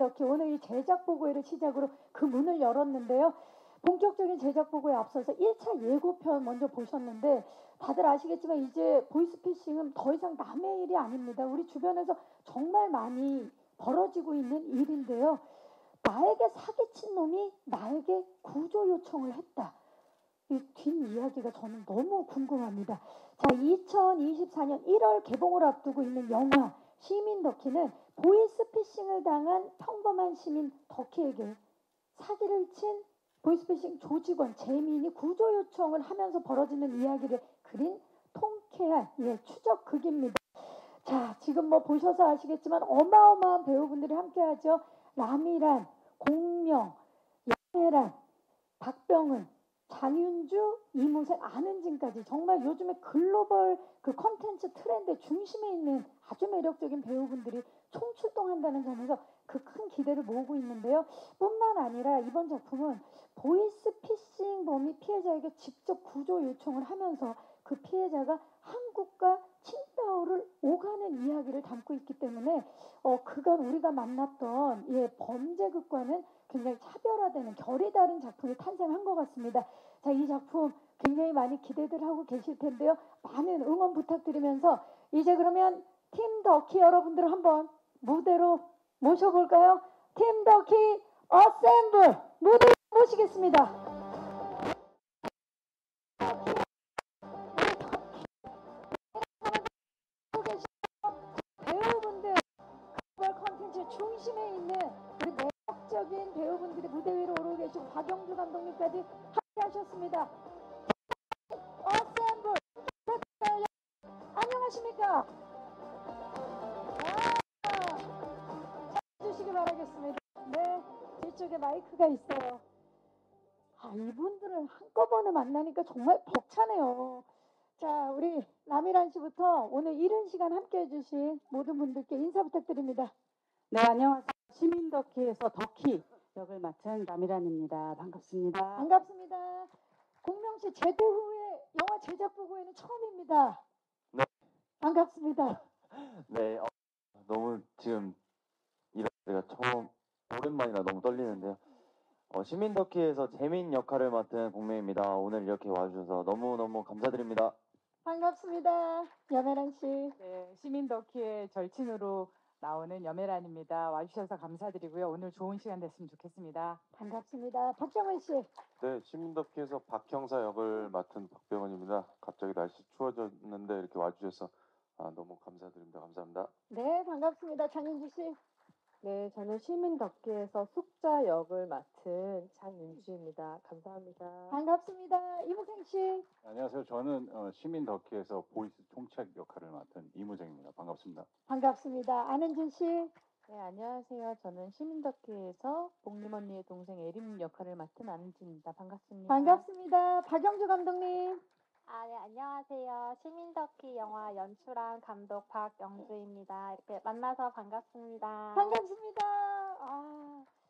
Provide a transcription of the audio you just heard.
시민덕희 오늘 이 제작 보고회를 시작으로 그 문을 열었는데요. 본격적인 제작 보고에 앞서서 1차 예고편 먼저 보셨는데 다들 아시겠지만 이제 보이스피싱은 더 이상 남의 일이 아닙니다. 우리 주변에서 정말 많이 벌어지고 있는 일인데요. 나에게 사기친 놈이 나에게 구조 요청을 했다. 이 뒷이야기가 저는 너무 궁금합니다. 자, 2024년 1월 개봉을 앞두고 있는 영화 시민덕희는 보이스피싱을 당한 평범한 시민 덕희에게 사기를 친 보이스피싱 조직원 재민이 구조 요청을 하면서 벌어지는 이야기를 그린 통쾌한 추적극입니다. 자, 지금 뭐 보셔서 아시겠지만 어마어마한 배우분들이 함께하죠. 라미란, 공명, 양혜란, 박병은, 장윤주, 이무색, 안은진까지 정말 요즘에 글로벌 그 컨텐츠 트렌드 중심에 있는 아주 매력적인 배우분들이 총출동한다는 점에서 그 큰 기대를 모으고 있는데요. 뿐만 아니라 이번 작품은 보이스피싱범이 피해자에게 직접 구조 요청을 하면서 그 피해자가 한국과 칭다오를 오가는 이야기를 담고 있기 때문에 그간 우리가 만났던 범죄극과는 굉장히 차별화되는 결이 다른 작품이 탄생한 것 같습니다. 자, 이 작품 굉장히 많이 기대들 하고 계실 텐데요. 많은 응원 부탁드리면서 이제 그러면 팀 덕희 여러분들을 한번 무대로 모셔볼까요? 팀 덕희 어셈블 무대로 모시겠습니다. 배우분들 글로벌 컨텐츠 중심에 있는 우리 매력적인 배우분들이 무대 위로 오르고 계시고 박영주 감독님까지 함께 하셨습니다. 어셈블 안녕하십니까? 해주시기 바라겠습니다. 네, 뒤쪽에 마이크가 있어요. 이분들을 한꺼번에 만나니까 정말 벅차네요. 자, 우리 라미란 씨부터 오늘 이른 시간 함께 해주신 모든 분들께 인사 부탁드립니다. 네, 안녕하세요. 시민덕희에서 덕희 역을 맡은 라미란입니다. 반갑습니다. 반갑습니다. 공명 씨 제대 후에 영화 제작 보고에는 처음입니다. 네. 반갑습니다. 네, 너무 지금 이런 데가 처음 오랜만이라 너무 떨리는데요. 시민덕희에서 재민 역할을 맡은 공명입니다. 오늘 이렇게 와주셔서 너무너무 감사드립니다. 반갑습니다. 여메란 씨. 네, 시민덕희의 절친으로 나오는 여메란입니다. 와주셔서 감사드리고요. 오늘 좋은 시간 됐으면 좋겠습니다. 반갑습니다. 박정은 씨. 네, 시민덕희에서 박형사 역을 맡은 박병원입니다. 갑자기 날씨 추워졌는데 이렇게 와주셔서 너무 감사드립니다. 감사합니다. 네, 반갑습니다. 장윤주 씨. 네, 저는 시민덕기에서 숙자 역을 맡은 장윤주입니다. 감사합니다. 반갑습니다. 이무생 씨. 안녕하세요. 저는 시민덕희에서 보이스 총책 역할을 맡은 이무정입니다. 반갑습니다. 반갑습니다. 안은진 씨. 네, 안녕하세요. 저는 시민덕기에서 복림 언니의 동생 예림 역할을 맡은 안은진입니다. 반갑습니다. 반갑습니다. 박영주 감독님. 네, 안녕하세요. 시민덕희 영화 연출한 감독 박영주입니다. 이렇게 만나서 반갑습니다. 반갑습니다.